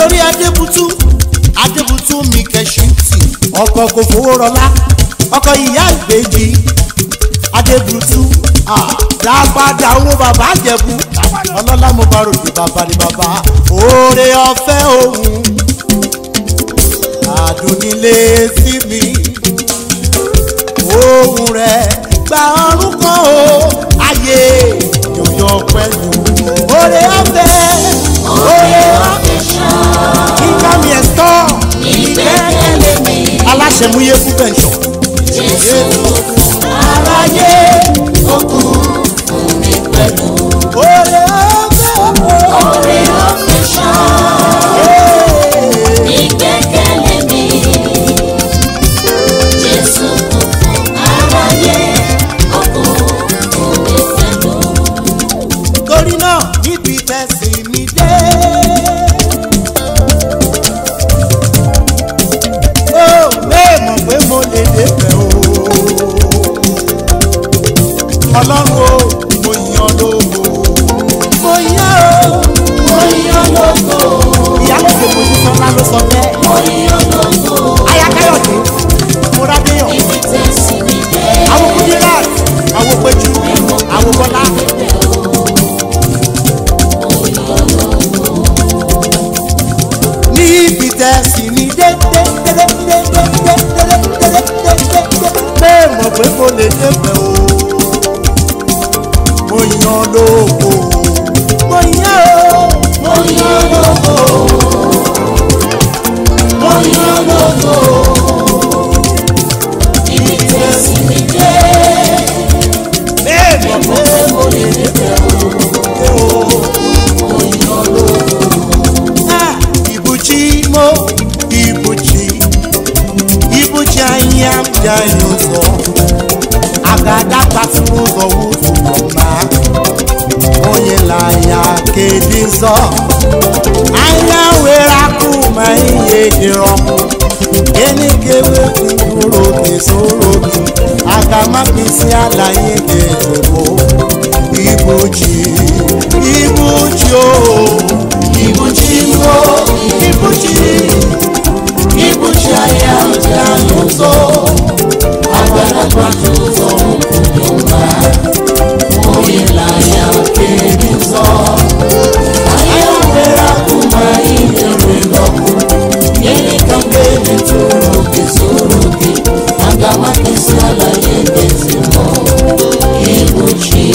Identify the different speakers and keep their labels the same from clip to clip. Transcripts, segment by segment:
Speaker 1: torí Adébútú mi kẹ̀ṣùtì ọkọ̀ kò fowó rọlá ọkọ̀ ìyá ìbejì Adébútú dápadà owó bàbá Ìjẹ̀bú ọlọ́lá mo bá rògbè bàbá ni bàbá oore ọ̀fẹ́ òun àdùnnílé sí mi ohun rẹ̀ gba ọrùn kan o ayé yòyọ pẹ̀lú oore ọ̀fẹ́ kíkà mi ẹ̀tọ́ ìgbẹ́kẹ̀lé mi aláṣẹmúyé fún bẹ̀ṣọ̀ Jésù aráyé òkú fún mi pẹ̀lú oore ọ̀fẹ́ ṣàn ìgbẹ́kẹ̀lé mi Jésù fún aráyé òkú fún mi pẹ̀lú. Torí náà níbi tẹ̀sí mi dé. Mọ̀ pé mo lè débẹ̀ o Ọlọ́run o mo yàn lógo mo yàn lógo ìyálòdè mo ti sọ́lá ló sọ bẹ́ẹ̀ mo yàn lógo Ayákáyọ̀dé Múradéyàn àwọn Kúdírát àwọn Péjú àwọn Bọ́lá. Níbi tẹ̀sí mi dé mọ̀ pé mo lè débẹ̀ o mo yàn lógo mo yàn lógo ibi tẹ̀sí mi dé mọ̀ pé mo lè débẹ̀ o mo yàn lógo. Ibuchi anyam jayozo agada patmuzo wuzuma onye la ya kedizo anya wera kuma iye diromu eni kewe kuro kesorogi agama kisi alaye dezebo Ibuchi o Ibuchi anyam jayozo agada patmuzo wuzuma onye la ya kedizo anya wera kuma iye diromu eni kewe kuro kesorogi agama kisi alaye dezebo Ibuchi.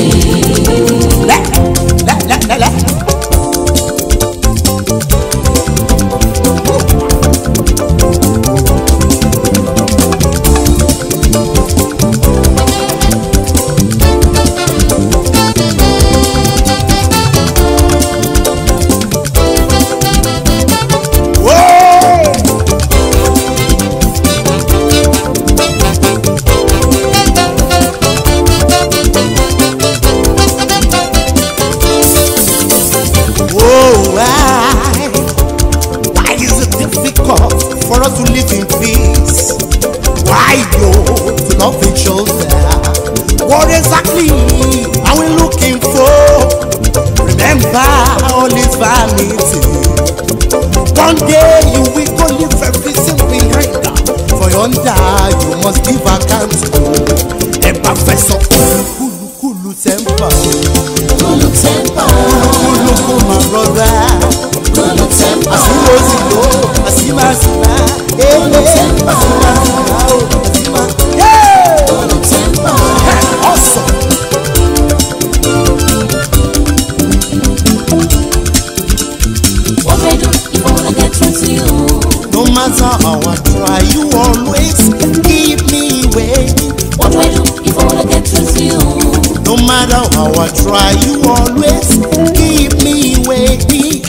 Speaker 1: For us to live in peace, why go to love each other? What exactly are we looking for? Remember, all is vanity. One day you will go leave everything behind. For yonder you must give account to a professor. Kulu temper, my brother. Kulu temper. Asima. Awesome.
Speaker 2: What do I do if I wanna get through to you?
Speaker 1: No matter how I try, you always keep me waiting.
Speaker 2: What do I do if I wanna get through to you?
Speaker 1: No matter how I try, you always keep me waiting.